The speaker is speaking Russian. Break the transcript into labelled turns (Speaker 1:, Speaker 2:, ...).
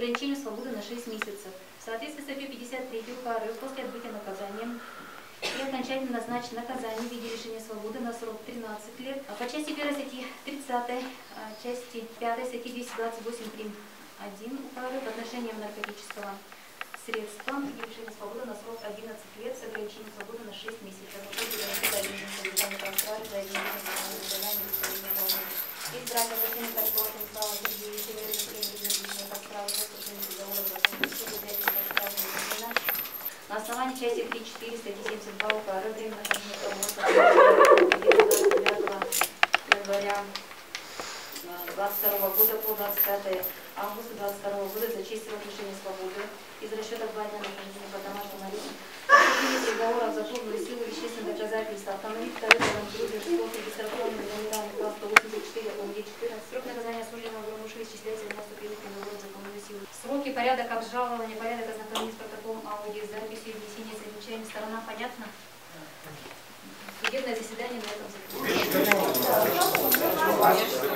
Speaker 1: ограничением свободы на 6 месяцев. В соответствии с статьей 53 УК РФ после отбытия наказания и окончательно назначить наказание в виде лишения свободы на срок 13 лет. А по части 1 статьи 30, части 5 статьи 228 прим. 1 УК РФ в отношении наркотического средства и лишения свободы на срок 11 лет с ограничением свободы на 6 месяцев. Избрать обращение прокурора Станислава Сергеевича на основании части 3.4 статьи 72 УК РФ временно нахождения января 22 года по 25 августа 22 года за честь срок лишения свободы из расчета 2 дня нахождения под домашним арестом. Подтверждение приговора за полную силу вещественных доказательств автомобиль второй грузин спорт регистрационный гуманитарный класс 184 ОМГ 14. Срок наказания осужденного Громуши исчисляется на наступивший приговор за полную силу. Сроки, порядок обжалования, порядок ознакомления с протоколом аудиозаписи и внесения замечаний. Сторона понятно? Судебное заседание на этом закрыто.